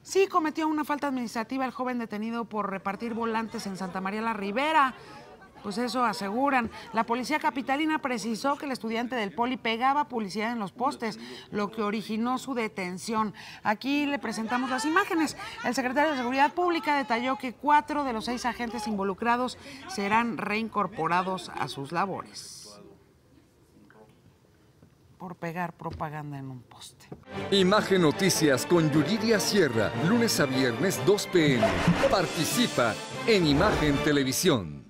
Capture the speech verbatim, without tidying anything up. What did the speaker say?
Sí cometió una falta administrativa el joven detenido por repartir volantes en Santa María la Ribera. Pues eso aseguran. La policía capitalina precisó que el estudiante del Poli pegaba publicidad en los postes, lo que originó su detención. Aquí le presentamos las imágenes. El secretario de Seguridad Pública detalló que cuatro de los seis agentes involucrados serán reincorporados a sus labores por pegar propaganda en un poste. Imagen Noticias con Yuridia Sierra, lunes a viernes dos p m Participa en Imagen Televisión.